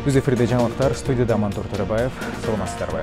Өз эфирде жаңалықтар, студияда Мантур Төребаев. Саламатсыздарбы.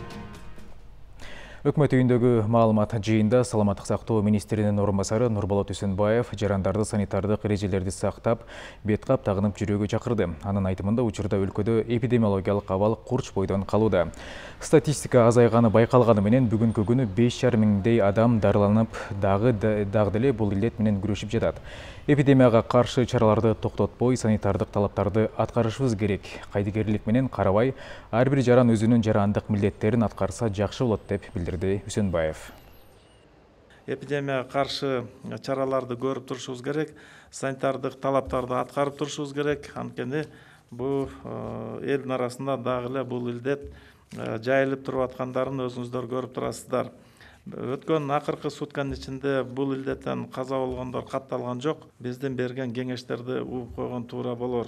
Өкмөт үйүндөгү маалымат жыйында саламаттык сактоо министринин орунбасары Нурболот Үсөнбаев жарандарды санитардык эрежелерди сактап, бет кап тагынып жүрүүгө чакырды. Анын айтымында учурда өлкөдө эпидемиологиялык абал курч бойдон калууда. Статистика азайганы байкалганы менен бүгүнкү күнү 5,5 миңдей адам дарыланып, дагы деле бул илдет менен күрөшүп жатат. Эпидемияга каршы чараларды токтотпой, санитардык талаптарды аткарышыбыз керек. Кайдыгерлик менен карабай, ар бир жаран өзүнүн жарандык милдеттерин аткарса жакшы болот деп билдирди Үсөнбаев. Эпидемияга каршы чараларды көрүп турушубуз керек, санитардык талаптарды аткарып турушубуз керек. Анткени бул элдин арасында дагы эле бул илдет жайылып туруп аткандарын өзүңүздөр көрүп турасыздар. Өткөн акыркы сутканын ичинде бул илдеттен каза болгондор катталган жок. Биздин берген кеңештерди угуп койгон туура болор.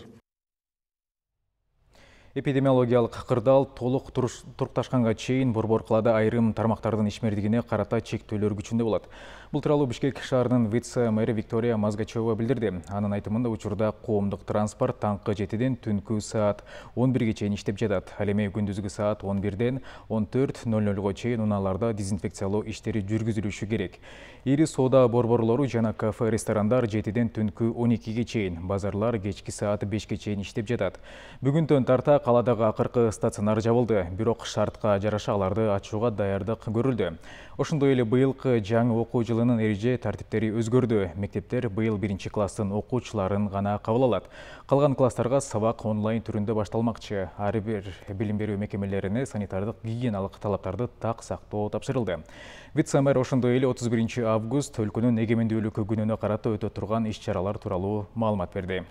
Эпидемиологиялык кырдаал толук турукташканга чейин Борбор калаада айрым тармактардын ишмердигине карата чектөөлөр күчүндө болот. Бул тууралуу Бишкек шаарынын вице-мэри Виктория Мазгачева билдирди. Анын айтымында учурда коомдук транспорт таңкы 7ден түнкү саат 11ге чейин иштеп жатат. Ал эми күндүзгү саат 11ден 14:00 чейин унааларда дезинфекциялоо иштери жүргүзүлүшү керек. Ири соода борборлору жана кафе, ресторандар 7ден түнкү 12ге чейин, базарлар кечки саат 5ке чейин иштеп жатат. Бүгүндөн тарта каладагы акыркы стационар жабылды, бирок шартка жараша аларды ачууга даярдык көрүлдү. Ошондой эле быйылкы жаңы окуу жылынын эреже тартиптери өзгөрдү. Мектептер быйыл 1-класстын окуучуларын гана кабыл алат. Калган класстарга сабак онлайн түрүндө башталмакчы. Ар бир билим берүү мекемелерине санитардык гигиеналык талаптарды так сактоо тапшырылды. Вице-мэр ошондой эле 31 август өлкөнүн эгемендүүлүккө күнүнө карата өтө турган иш-чаралар тууралуу маалымат берди.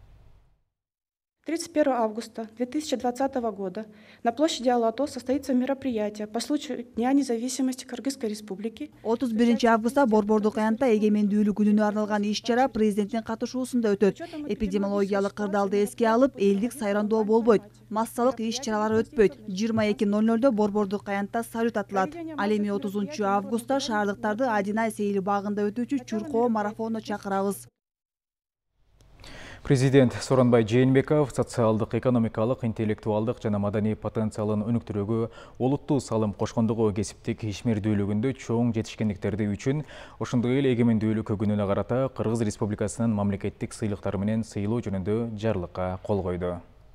31 августа 2020 года на площади Алато состоится мероприятие по случаю Дня независимости Кыргызской Республики. 31 августа Борбордук аянтта эгемендүүлүк күнүнө арналган иш-чара президенттин катышуусунда өтөт. Эпидемиологиялык кырдаалды эске алып, элдик сайрандоо болбойт. Массалык иш-чаралар өтпөйт. 22:00 Борбордук аянтта салют атылат. Ал эми 30 августта шаардыктарды Адинай сейили багында өтүүчү чуркоо марафонуна чакырабыз. Президент Сооронбай Жээнбеков социалдык, экономикалык, интеллектуалдык жана маданий потенциалын өнүктүрүүгө олуттуу салым кошкондугу кесиптик ишмердүүлүгүндө чоң жетишкендиктерди үчүн, ошондой эле эгемендүүлүк күнүнө карата Кыргыз Республикасынын мамлекеттик сыйлыктары менен сыйлоо жөнүндө жарлыкка кол койду.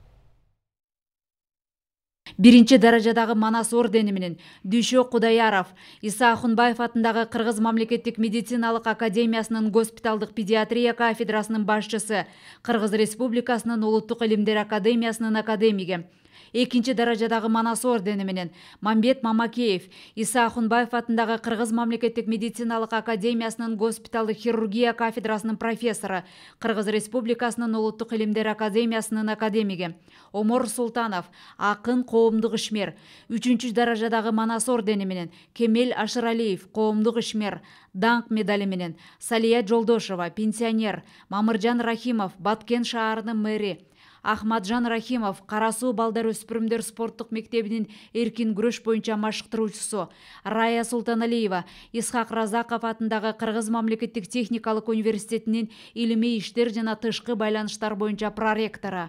Биринчи даражадагы Манас ордени менен Дүйшө Кудаяров, Иса Ахунбаев атындагы Кыргыз мамлекеттик медициналык академиясынын госпиталдык педиатрия кафедрасынын башчысы, Кыргыз Республикасынын улуттук илимдер академиясынын академиги. Экинчи даражадагы Манас ордени менен Мамбет Мамакеев, Иса Ахунбаев атындагы Кыргыз мамлекеттик медициналык академиясынын госпиталдык хирургия кафедрасынын профессору, Кыргыз Республикасынын улуттук илимдер академиясынын академиги. Омор Султанов, акын, коомдук ишмер. Үчүнчү даражадагы Манас ордени менен Кемел Ашыралиев, коомдук ишмер. Даңк медали менен Салия Жолдошова, пенсионер. Мамыржан Рахимов, Баткен шаарынын мэри. Ахмаджан Рахимов, Карасуу балдар өспүрүмдөр спорттук мектебинин эркин күрөш боюнча машыктыруучусу. Рая Султаналиева, Исхак Разаков атындагы Кыргыз мамлекеттик техникалык университетинин илимий иштер жана тышкы байланыштар боюнча проректору.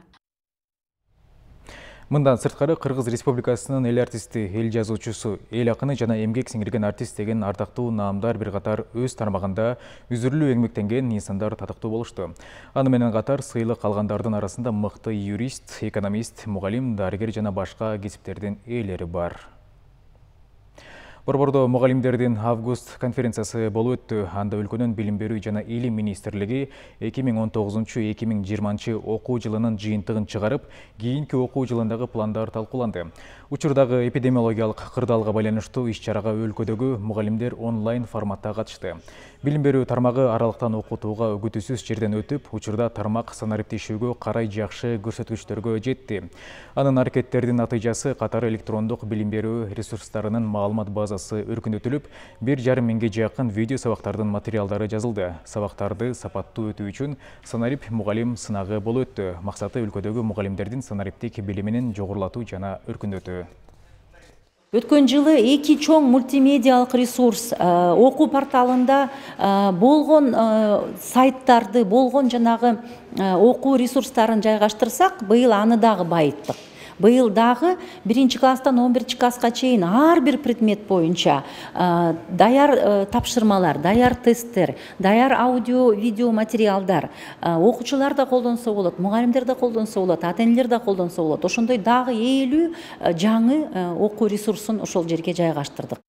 Мындан сырткары Кыргыз Республикасынын эл артисти, эл жазуучусу, эл акыны жана эмгек сиңирген артист деген ардактуу наамдар бир катар өз тармагында үзүрлүү эмгектенген инсандар татыктуу болушту. Аны менен катар сыйлык алгандардын арасында мыкты юрист, экономист, мугалим, дарыгер жана башка кесиптердин ээлери бар. Борбордо мугалимдердин август конференциясы болуп өттү. Анда өлкөнүн билим берүү жана илим министрлиги 2019-2020 окуу жылынын жыйынтыгын чыгарып, кийинки окуу жылындагы пландар талкууланды. Учурдагы эпидемиологиялык кырдаалга байланыштуу иш-чарага өлкөдөгү мугалимдер онлайн форматта катышты. Билим берүү тармагы аралыктан окутууга үгүтүсүз жерден өтүп, учурда тармак санариптешүүгө карай жакшы көрсөткүчтөргө жетти. Анын аракеттердин натыйжасы катары электрондук билим берүү ресурстарынын маалымат базасы өркүндөтүлүп, 1,5 миңге жакын видео сабактардын материалдары жазылды. Сабактарды сапаттуу өтүү үчүн санарип мугалим сынагы болуп өттү. Максаты өлкөдөгү мугалимдердин санариптик билимин жогорулатуу жана өркүндөтүү. Өткөн жылы 2 чоң мультимедиалык ресурс окуу порталында болгон сайттарды, болгон жанагы окуу ресурстарын жайгаштырсак, быйыл аны дагы байыттык. Быйыл дагы 1 класстан 11 класска чейин ар бир предмет боюнча даяр тапшырмалар, даяр тесттер, даяр аудио, видео материалдар окуучулар да колдонсо болот, мугалимдер да колдонсо болот, ата-энелер да колдонсо болот. Ошондой дагы 50 жаңы окуу ресурсун ошол жерге жайгаштырдык.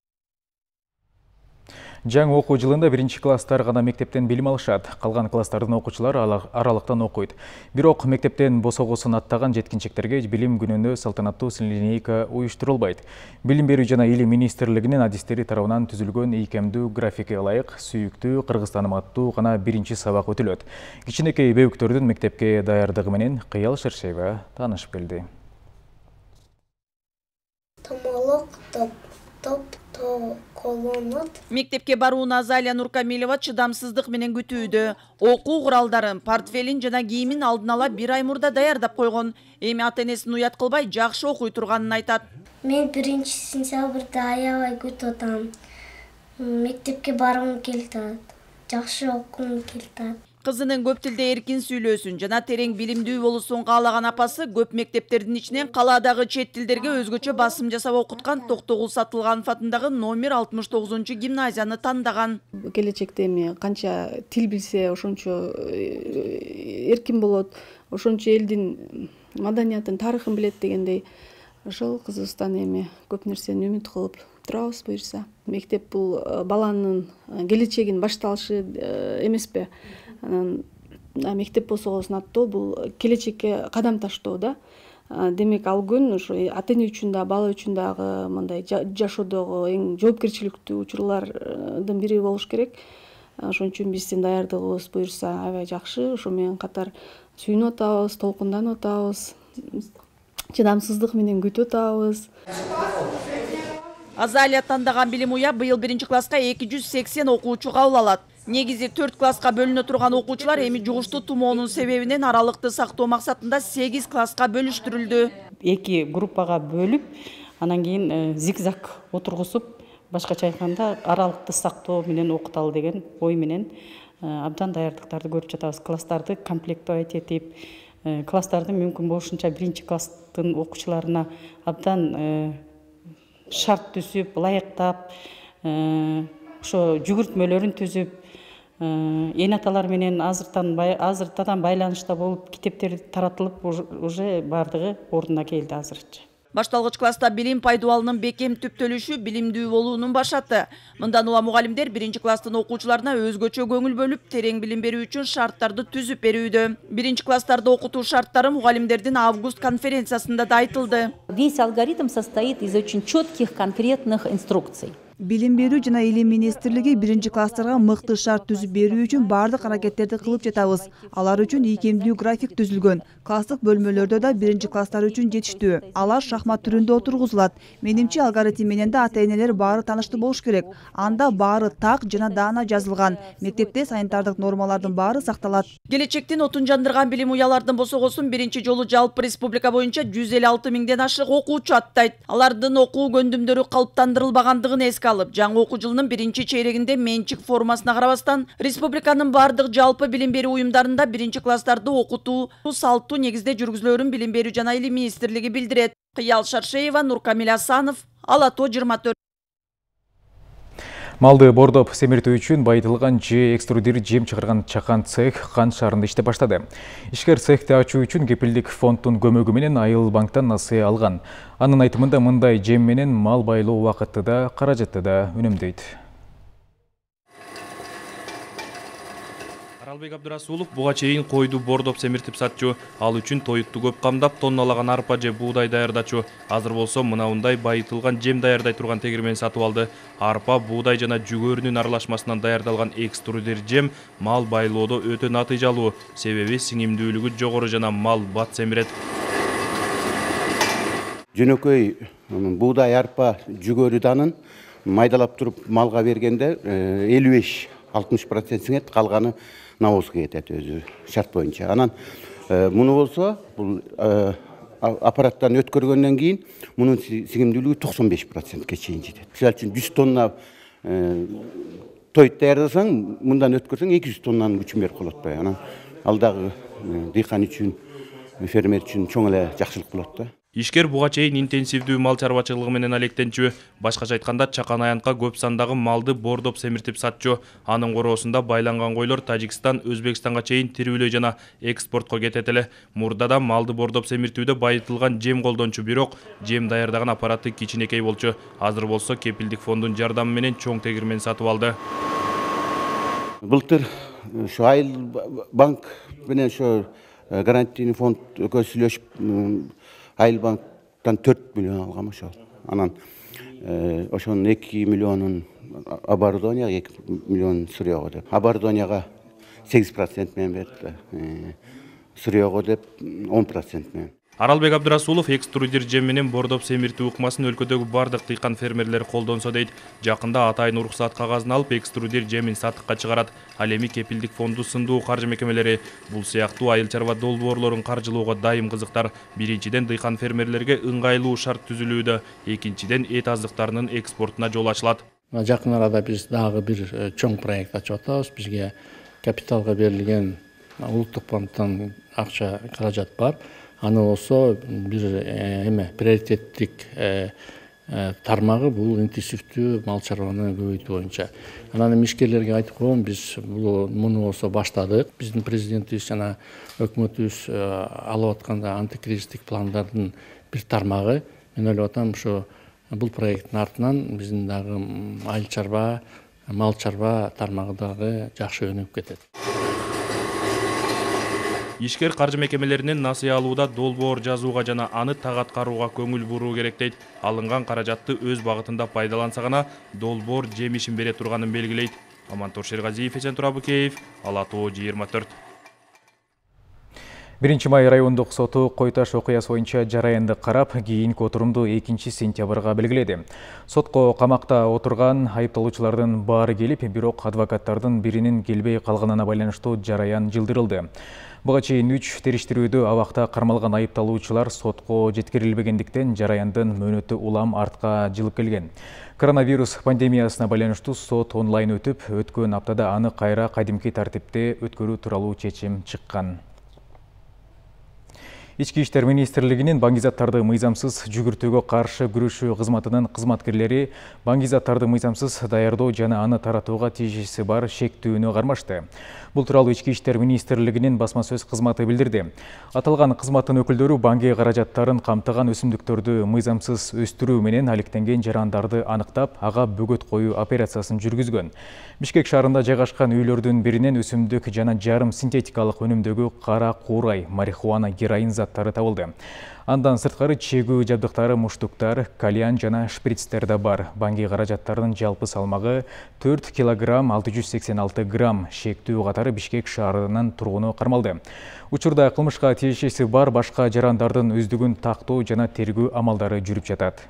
Жаңы окуу жылында 1 класстар гана мектептен билим алышат. Калган класстардын окуучулары аралыктан окуйт. Бирок мектептен босогосун аттаган жеткинчектерге билим күнүнө салтанаттуу линейка уюштурулбайт. Билим берүү жана илим министрлигинин адистери тарабынан түзүлгөн ийкемдүү графикке ылайык сүйүктүү Кыргызстаным аттуу гана 1 сабак өтүлөт. Кичинекей бөбүктөрдүн мектепке даярдыгы менен Кыял Шершеева таанышып келди. Томолок топ колонот. Мектепке барууна Азалия Нуркамилова чыдамсыздык менен күтүүдө. Окуу куралдарын, портфелин жана кийимин алдын ала 1 ай мурда даярдап койгон. Эми ата-энесин уят кылбай жакшы окуй турганын айтат. Мен 1 сентябрда аябай күтүп атам. Мектепке баргым келет. Жакшы окугум келет. Кызынын көп тилде эркин сүйлөөсүн жана терең билимдүү болуусун каалаган апасы көп мектептердин ичинен калаадагы чет тилдерге өзгөчө басым жасап окуткан Токтогул Сатылганов атындагы номер 69-гимназияны тандаган. Келечекте эми канча тил билсе ошончо эркин болот, ошончо элдин маданиятын, тарыхын билет дегендей. Ошол кызыбыздан эми көп нерсени үмүт кылып турабыз буюрса. Мектеп бул баланын келечегинин башталышы эмеспи? Мектеп босогосун аттоо бул келечекке кадам таштоо да. Демек ал күн ошо ата-эне үчүн да, бала үчүн дагы мындай жашоодогу эң жоопкерчиликтүү учурлардын бири болуш керек. Ошон үчүн биздин даярдыгыбыз буюрса аябай жакшы. Ошо менен катар сүйүнүп атабыз, толкунданып атабыз, чыдамсыздык менен күтүп атабыз. Азалия тандаган билим уя быйыл 1 класска 280 окуучу кабыл алат. Негизи 4 класска бөлүнө турган окуучулар эми жугуштуу тумоонун себебинен аралыкты сактоо максатында 8 класска бөлүштүрүлдү. 2 группага бөлүп, анан кийин зигзаг отургузуп, башкача айтканда аралыкты сактоо менен окуталы деген ой менен абдан даярдыктарды көрүп жатабыз. Класстарды комплектовать этип, класстарды мүмкүн болушунча 1 класстын окуучуларына абдан шарт түзүп, ылайыктап, ошо жүгүртмөлөрүн түзүп, эне аталар менен азыртадан байланышта болуп, китептер таратылып, уже бардыгы ордуна келди азырчы. Башталгыч класста билим пайдубалынын бекем түптөлүшү билимдүү болуунун башаты. Мындан улам мугалимдер 1 класстын окуучуларына өзгөчө көңүл бөлүп, терең билим берүү үчүн шарттарды түзүп берүүдө. 1 класстарда окутуу шарттары мугалимдердин август конференциясында да айтылды. Весь алгоритм состоит из очень четких, конкретных инструкций. Билим берүү жана илим министрлиги 1 класстарга мыкты шарт түзүп берүү үчүн бардык аракеттерди кылып жатабыз. Алар үчүн ийкемдүү график түзүлгөн. Класстык бөлмөлөрдө да 1 класстар үчүн жетиштүү. Алар шахмат түрүндө отургузулат. Менимче алгоритм менен да ата-энелер баары тааныштуу болуш керек. Анда баары так жана даана жазылган. Мектепте санитардык нормалардын баары сакталат. Келечектин отун жандырган билим уялардын босогосун 1 жолу жалпы республика боюнча 156 миңден ашык окуучу аттайт. Алардын окуу көндүмдөрү калыптандырылбагандыгын эске алып, жаңы окуу жылынын 1 чейрегинде менчик формасына карабастан, республиканын бардык жалпы билим берүү уюмдарында 1 класстарды окутуу салттуу негизде жүргүзүлөрүн билим берүү жана илим министрлиги билдирет. Кыял Шершеева, Нуркамил Асанов, Ала Тоо 24. Малды бордоп семиртүү үчүн байытылган же экструдир жем чыгарган чакан цех Кан шаарында иштеп баштады. Ишкер цехти ачуу үчүн кепилдик фонддун көмөгү менен Айыл банктан насыя алган. Анын айтымында мындай жем менен мал байлоо убакытты да, каражатты да үнөмдөйт. Аралбек Абдырасулов буга чейин койду бордоп семиртип сатчу. Ал үчүн тоютту көп камдап, тонналаган арпа же буудай даярдачу. Азыр болсо мындай байытылган жем даярдай турган тегирмен сатып алды. Арпа, буудай жана жүгөрүнүн аралашмасынан даярдалган экструдер жем мал байлоодо өтө натыйжалуу. Себеби сиңимдүүлүгү жогору жана мал бат семирет. Жөнөкөй буудай, арпа, жүгөрү данын майдалап туруп малга бергенде 55-60% сиңет, калганы навозга кетет өзү шарт боюнча. Анан муну болсо бул аппараттан өткөргөндөн кийин мунун сигимдүүлүгү 95%ке чейин жетет. Мисалы үчүн 100 тонна тойт даярдасаң, мындан өткөрсөң 200 тоннанын күчүн берип калат атпайбы. Анан ал дагы дыйкан үчүн, фермер үчүн чоң эле жакшылык болот да. Ишкер буга чейин интенсивдүү мал чарбачылыгы менен алектенчү. Башкача айтканда, чакан аянтка көп сандагы малды бордоп семиртип сатчу. Анын короосунда байланган койлор Тажикстан, Өзбекстанга чейин тирүүлөй жана экспортко кетет эле. Мурда малды бордоп семиртүүдө байытылган жем колдончу, бирок жем даярдаган аппараты кичинекей болчу. Азыр болсо кепилдик фондун жардамы менен чоң тегирмен сатып алды. Былтыр ошо Айыл банк менен ошо гарантийный фонд көзүлөшүп Айыл банктан 4 миллион алгам ошол. Анан ошонун 2 миллионун оборудованияга, 2 миллион сырьёго деп. Оборудованияга 8% менен берди. Сырьёго деп 10% менен. Аралбек Абдырасулов экструдер жем менен бордоп семиртүү ыкмасын өлкөдөгү бардык дыйкан фермерлер колдонсо дейт. Жакында атайын уруксат кагазын алып, экструдер жемин сатыкка чыгарат. Ал эми кепилдик фонду сындуу каржы мекемелери бул сыяктуу айыл чарба долбоорлорун каржылоого дайым кызыктар. Биринчиден дыйкан фермерлерге ыңгайлуу шарт түзүлүүдө, экинчиден эт аздыктарынын экспортуна жол ачылат. Жакын арада биз дагы бир чоң проект ачып атабыз. Бизге капиталга берилген улуттук банктан акча каражат бар. Аны болсо бир приоритеттик тармагы бул интенсивдүү мал чарбаны көбөйтүү боюнча. Анан ишкерлерге айтып коем, биз муну болсо баштадык. Биздин президентибиз жана өкмөтүбүз алып атканда антикризистик пландардын бир тармагы. Мен ойлоп атам, ошо бул проекттин артынан биздин дагы айыл чарба, мал чарба тармагы дагы жакшы өнүгүп кетет. Ишкер каржы мекемелеринин насыя алууда долбоор жазууга жана аны так аткарууга көңүл буруу керек дейт. Алынган каражатты өз багытында пайдаланса гана долбоор жемишин бере турганын белгилейт. Амантур Шергазиев, Эсен Турабыкеев, Ала Тоо 24. 1 май райондук соту Койташ окуясы боюнча жараянды карап, кийинки отурумду 2 сентябрга белгиледи. Сотко камакта отурган айыпталуучулардын баары келип, бирок адвокаттардын биринин келбей калганына байланыштуу жараян жылдырылды. Буга чейин 3 териштирүүдө абакта кармалган айыпталуучулар сотко жеткирилбегендиктен жараяндын мөөнөтү улам артка жылып келген. Коронавирус пандемиясына байланыштуу сот онлайн өтүп, өткөн аптада аны кайра кадимки тартипте өткөрүү тууралуу чечим чыккан. Ички иштер министрлигинин баңгизаттарды мыйзамсыз жүгүртүүгө каршы күрөшүү кызматынын кызматкерлери баңгизаттарды мыйзамсыз даярдоо жана аны таратууга тиешеси бар шектүүнү кармашты. Бул тууралуу Ички иштер министрлигинин басма сөз кызматы билдирди. Аталган кызматтын өкүлдөрү банги каражаттарын камтыган өсүмдүктөрдү мыйзамсыз өстүрүү менен алектенген жарандарды аныктап, ага бөгөт коюу операциясын жүргүзгөн. Бишкек шаарында жайгашкан үйлөрдүн биринен өсүмдүк жана жарым синтетикалык өнүмдөгү кара куурай, марихуана, героин заттары табылды. Андан сырткары чегүү жабдыктары, муштуктар, кальян жана шприцтер да бар. Банги каражаттарынын жалпы салмагы 4 килограмм 686 грамм. Шектүү катары Бишкек шаарынын тургуну кармалды. Учурда кылмышка тиешеси бар башка жарандардын өздүгүн тактоо жана тергөө амалдары жүрүп жатат.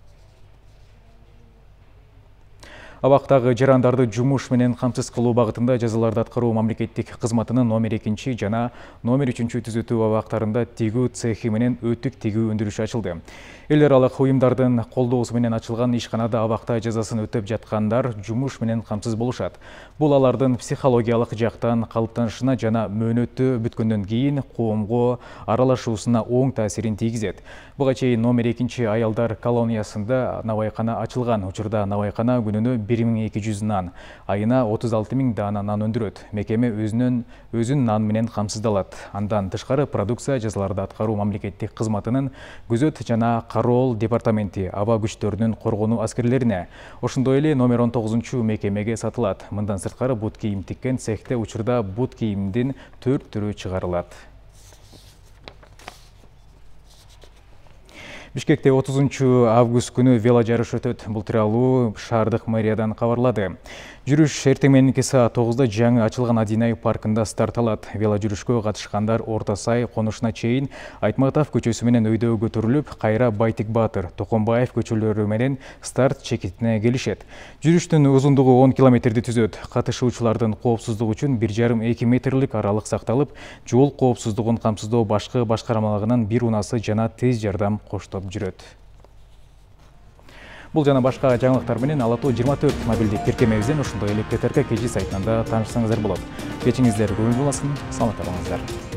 Абактагы жарандарды жумуш менен камсыз кылуу багытында жазаларды аткаруу мамлекеттик кызматынын номер 2 жана номер 3 түзөтүү абактарында тигүү цехи менен өтүк тигүү өндүрүшү ачылды. Эл аралык уюмдардын колдоосу менен ачылган ишканада абакта жазасын өтөп жаткандар жумуш менен камсыз болушат. Бул алардын психологиялык жактан калыптанышына жана мөөнөтү бүткөндөн кийин коомго аралашуусуна оң таасирин тийгизет. Буга чейин номер 2 аялдар колониясында навайкана ачылган. Учурда навайкана күнүнө 1200 нан, айына 36.000 даана нан өндүрөт. Мекеме өзүн нан менен камсыздалат. Андан тышкары продукция жазаларды аткаруу мамлекеттик кызматынын күзөт жана кароол департаменти аба күчтөрүнүн коргонуу аскерлерине, ошондой эле номер 19 мекемеге сатылат. Мындан сырткары бут кийим тиккен цехте учурда бут кийимдин 4 түрү чыгарылат. Бишкекте 30 август күнү вело жарыш өтөт. Бул тууралуу шаардык мэриядан кабарлады. Жүрүш эртең мененки саат 9-да жаңы ачылган Адинай паркында старт алат. Вело жүрүшкө катышкандар Орто Сай конушуна чейин Айтматов көчөсү менен өйдөгө көтөрүлүп, кайра Байтик Батыр, Токомбаев көчөлөрү менен старт чекитине келишет. Жүрүштүн узундугу 10 километрди түзөт. Катышуучулардын коопсуздугу үчүн 1,5-2 метрлик аралык сакталып, жол коопсуздугун камсыздоо башкы башкармалыгынын бир унасы жана тез жардам коштоп жүрөт. Бұл жана башка жаңылыктар менен Ала Тоо 24 мобилдик тиркемебизден ошондой эле ТТРК KG сайтында таанышсаңыздар болот. Кечиңиздер көңүл болсын, саламатта болуңуздар.